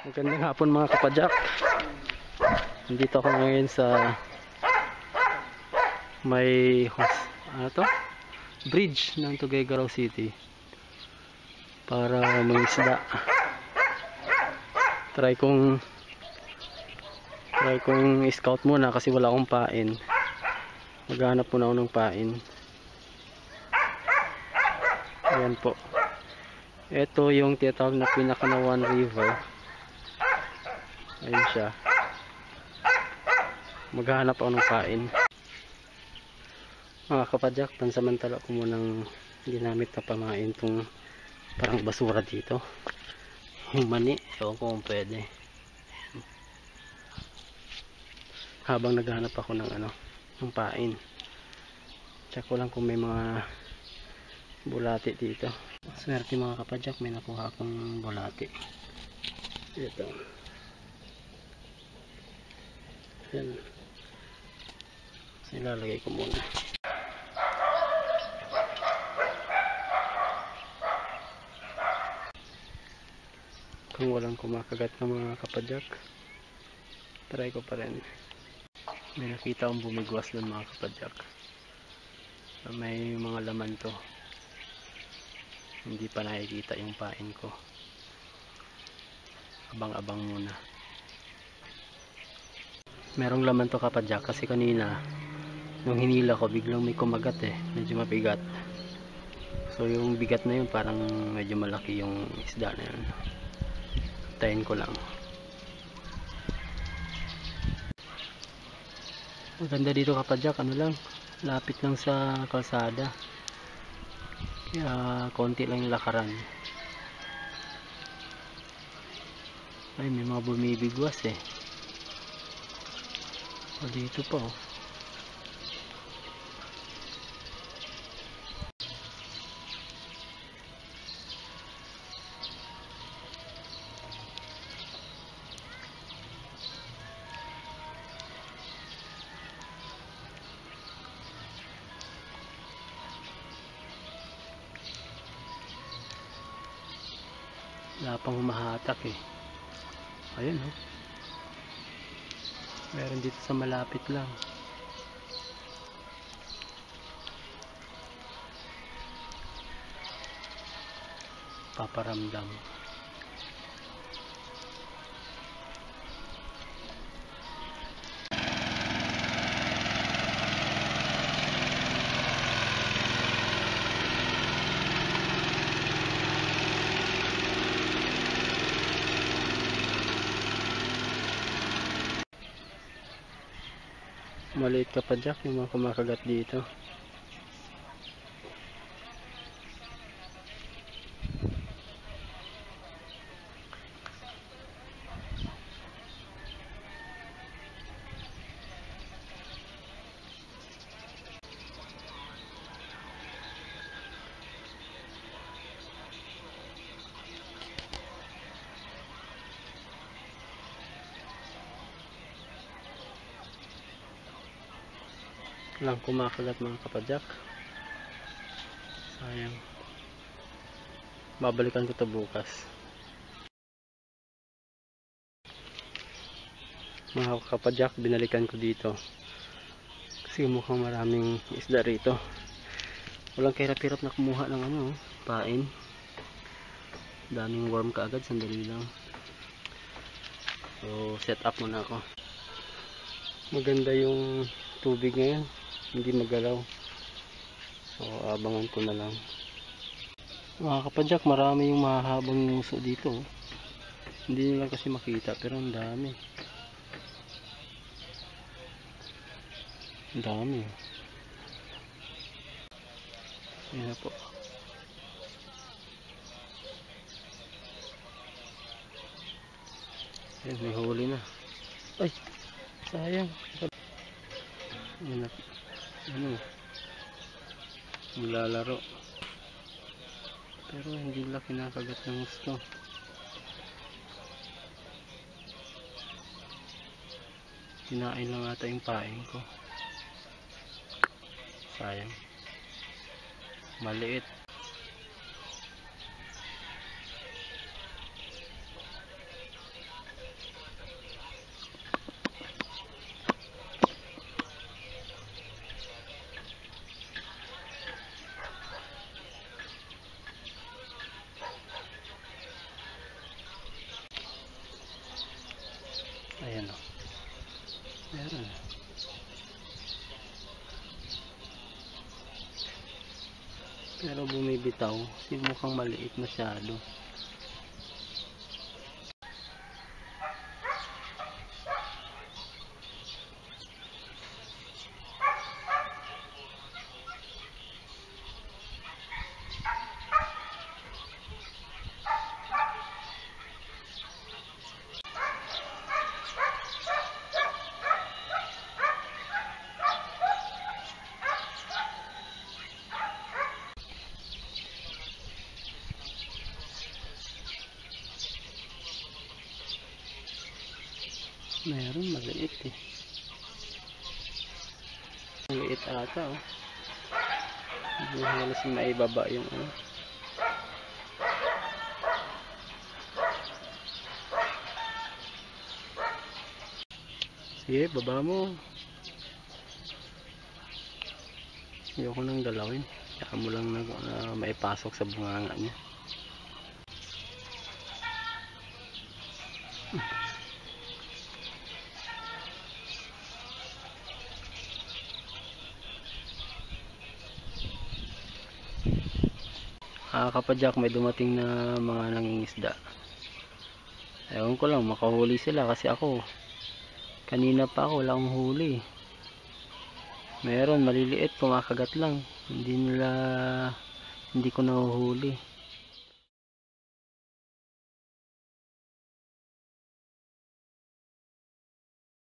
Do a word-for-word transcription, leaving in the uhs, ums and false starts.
Magandang hapon mga kapadyak. Nandito ako ngayon sa may ano to? Bridge ng Tuguegarao City para mangisda. Try kong try kong scout muna kasi wala akong pain. Maghanap muna ako ng pain. Ayan po. Ito yung tinatawag na Pinakanawan River. Ayun siya. Maghahanap ako ng pain. Mga kapadyak, pansamantala ko munang ginamit na pamain itong parang basura dito. Yung mani, ewan ko kung pwede. Habang naghahanap ako ng ano, ng pain. Check ko lang kung may mga bulati dito. Swerte mga kapadyak, may nakuha akong bulati. Ito. Yan. So, ilalagay ko muna. Kung walang kumakagat ng mga kapadyak, try ko pa rin. May nakita akong bumigwas doon mga kapadyak. So, may mga laman to. Hindi pa nakikita yung pain ko. Abang-abang muna. Merong laman to kapadyak kasi kanina nung hinila ko biglang may kumagat eh. Medyo mabigat. So yung bigat na yun parang medyo malaki yung isda na yun. Tayin ko lang. Maganda dito kapadyak, ano lang, lapit lang sa kalsada. Kaya konti lang yung lakaran. Ay, may mga bumibigwas eh. O dito po. Wala pang humahatak eh. Ayun oh. Meron dito sa malapit lang. Paparamdam. Maliit kapadyak yung mga kumakagat dito. Lang kumakagat mga kapadyak. Sayang. Babalikan ko to bukas. Mga kapadyak, binalikan ko dito. Kasi mukhang maraming isda rito. Walang kahirap-hirap na kumuha ng ano, pain. Daming worm kaagad, sandali lang. So, set up muna ako. Maganda yung tubig ngayon. Hindi magalaw. So, abangan ko na lang. Mga kapadyak, marami yung mahahabang nguso dito. Hindi nyo lang kasi makita, pero ang dami. Ang dami. Ayan na po. Ayan, may huli na. Ay, sayang. Ayan na. Ano, nilalaro pero hindi nila kinakagat ng gusto. Kinain lang ata yung pain ko. Sayang, maliit. pero bumibitaw kasi mukhang maliit masyado. Meron maliit eh. Maliit ata oh. Hindi halos maibaba yung ano. Sige, baba mo. Ayoko nang dalawin. Kaya mo lang na, na maipasok sa bunganga niya. Ah, kapadyak, may dumating na mga nangingisda. Ewan ko lang, makahuli sila kasi ako kanina pa ako wala akong huli. Meron maliliit, kumakagat lang. Hindi nila, hindi ko nahuhuli.